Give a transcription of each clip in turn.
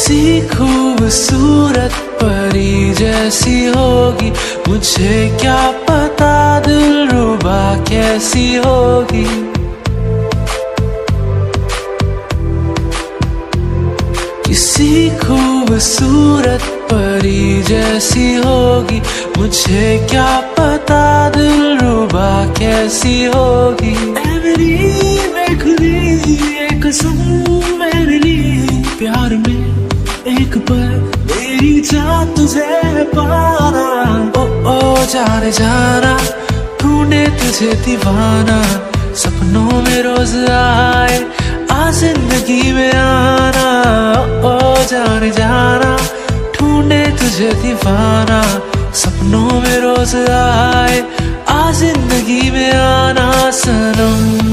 किसी खूबसूरत परी जैसी होगी, मुझे क्या पता दिलरुबा कैसी होगी। किसी खूबसूरत परी जैसी होगी, मुझे क्या पता दिलरुबा कैसी होगी। ऐ मेरी बेखुदी एक कसम मेरे लिए, प्यार में एक पल मेरी जान तुझे पाना। ओ जाने जाना, ढूंढे तुझे दीवाना, सपनों में रोज आए आ जिंदगी में आना। ओ जाने जाना, ढूंढे तुझे दीवाना, सपनों में रोज आए आ जिंदगी में आना सनम।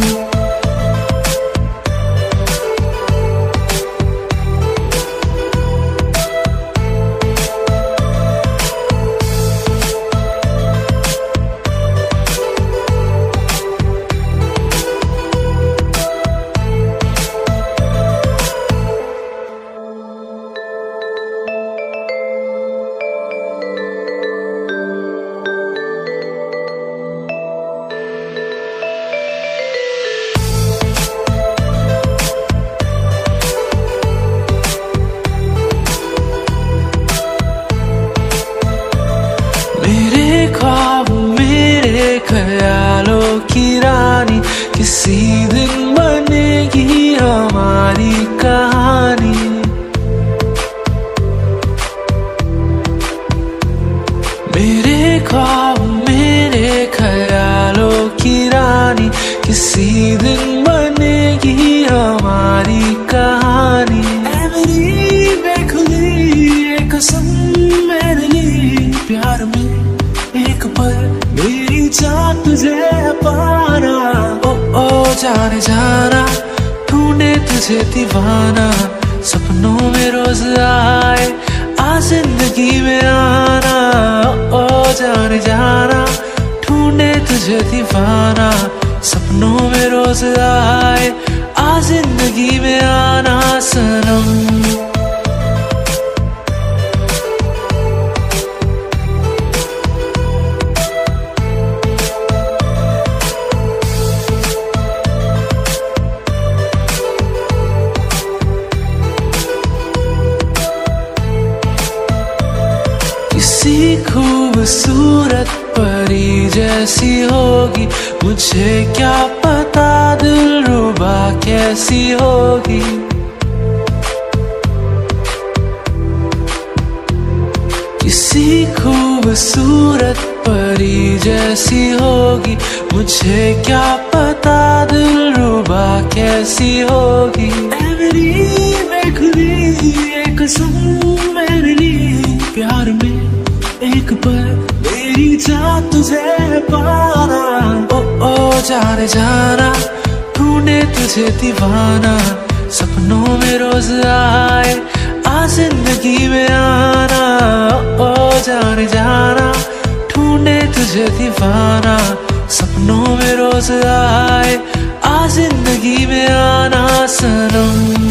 ख्यालों की रानी, किसी दिन बनेगी हमारी कहानी। मेरे ख्वाब मेरे ख्यालों की रानी, किसी दिन बनेगी हमारी कहानी। ऐ मेरी बेखुदी एक कसम मेरे लिए, प्यार में एक पल मेरी जान तुझे पाना। ओ जाने जाना, ढूंढे तुझे दीवाना, सपनों में रोज आए आ जिंदगी में आना। ओ जाने जाना, ढूंढे तुझे दीवाना, सपनों में रोज आए आ जिंदगी में आना सनम। किसी खूबसूरत परी जैसी होगी, मुझे क्या पता दिलरुबा कैसी होगी। किसी खूबसूरत परी जैसी होगी, मुझे क्या पता दिलरुबा कैसी होगी। ऐ मेरी बेखुदी एक कसम मेरे लिए, प्यार में एक पल मेरी जान तुझे पाना। ओ जाने जाना, ढूंढे तुझे दीवाना, सपनों में रोज आए आ जिंदगी में आना। ओ जाने जाना, ढूंढे तुझे दीवाना, सपनों में रोज आए आ जिंदगी में आना सनम।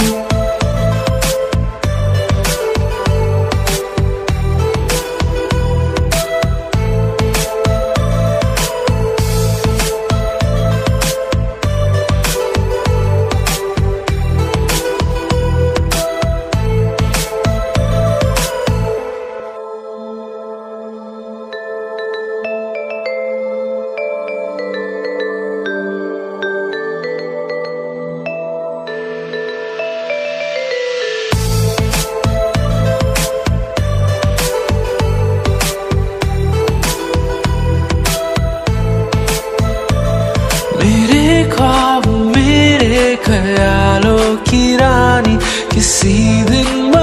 ख्यालों की रानी, किसी दिन